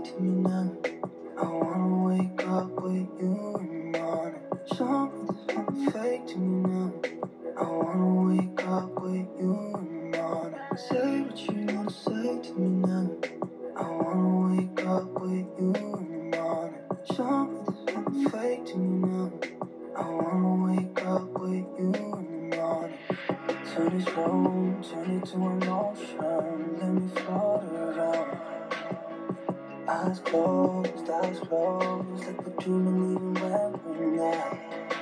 to me now. I wanna wake up with you in the morning. Show me there's nothing fake to me now. I wanna wake up with you in the morning. Say what you wanna say to me now. I wanna wake up with you in the morning. Show me there's nothing fake to me now. I wanna wake up with you in the morning. Turn this room, turn it to an ocean. Let me float around. Eyes closed, like we're dreaming even when we're not.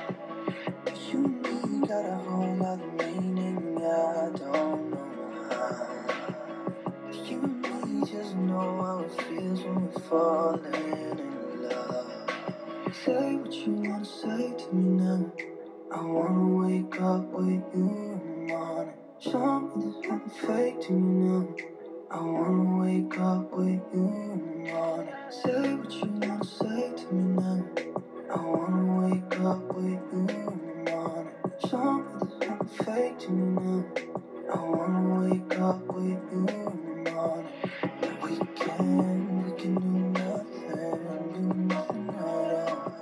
You and me got a whole lot of meaning, I don't know how. You and me just know how it feels when we're falling in love. Say what you wanna say to me now. I wanna wake up with you in the morning. Show me there's nothing fake to me now. I wanna wake up with you in the morning. Say what you wanna say to me now. I wanna wake up with you in the morning. Show me there's nothing fake to me now. I wanna wake up with you in the morning. We can do nothing at all.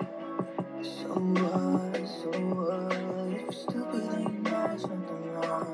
So what, if stupid and you know there's nothing wrong.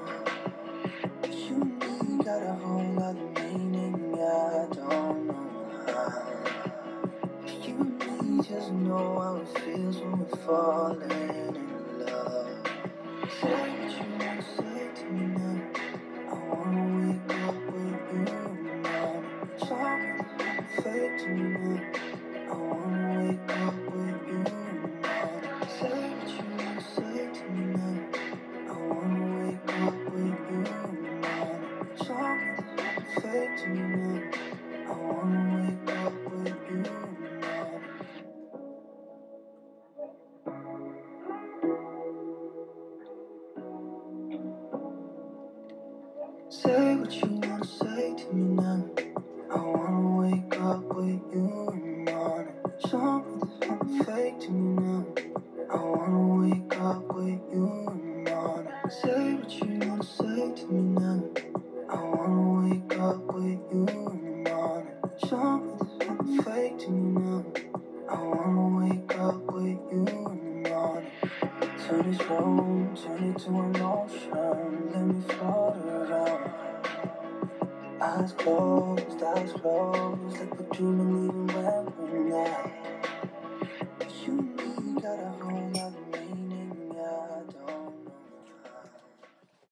You and me got a whole lot of meaning, I don't know how. You and me just know how it feels when we're falling in love. Say what you wanna say to me now. I wanna wake up with you in the morning. Show me there's nothing fake to me now. I wanna wake up with you in the morning. Say what you wanna say to me now. I wanna wake up with you in the morning. Show me there's nothing fake to me now. I wanna wake up with you in the morning. Say what you wanna say to me now. I wanna wake up with you in the morning. Show me there's nothing fake to me now. I wanna wake up with you in the morning. Say what you wanna say to me now. I wanna wake up with you in the morning. Show me there's nothing fake to me now. I wanna wake up with you in the morning. Turn this room, turn it to an ocean. Let me float around. Eyes closed, like we're dreaming even when we're not. You and me got a